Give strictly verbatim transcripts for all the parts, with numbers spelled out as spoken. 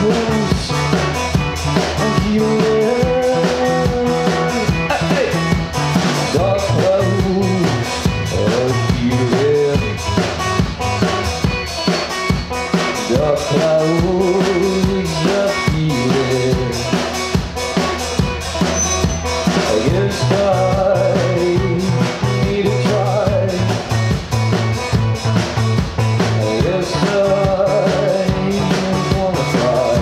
close of your hey. Dark clouds of feeling, dark clouds of feeling. I guess I need to try. I guess I wanna try.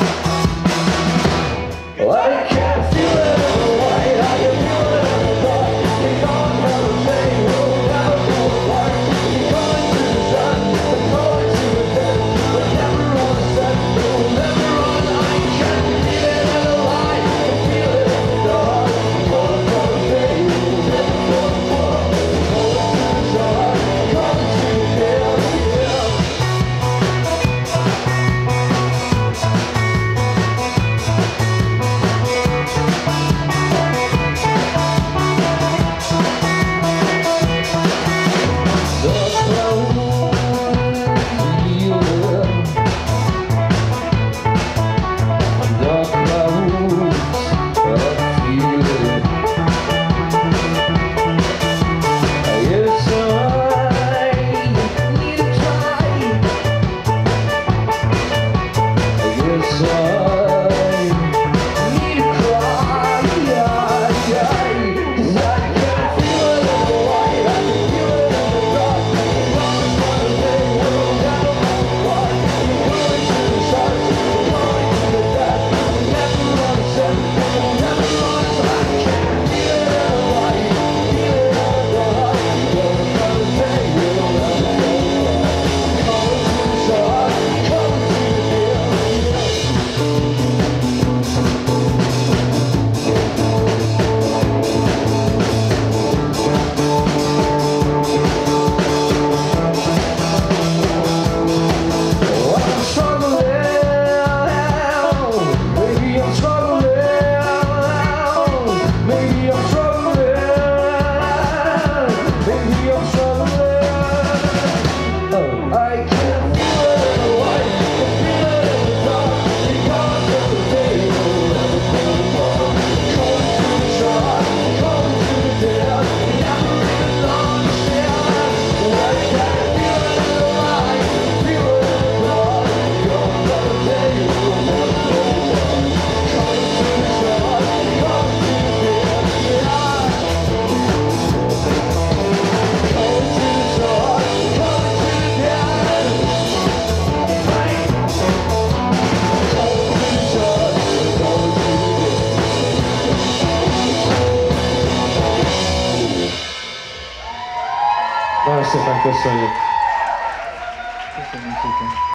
Well, I can't feel it in the light, I can feel it in the dark. We're gone from the pain, we'll never go apart. We're going to the sun, we're going to the death. We're never on the set, we'll never run. I can't feel it in the light, I can feel it in the dark. We're going from the pain, we'll never go apart. We're going to the sun, we're going to the death, yeah. Nagyon szépen köszönjük!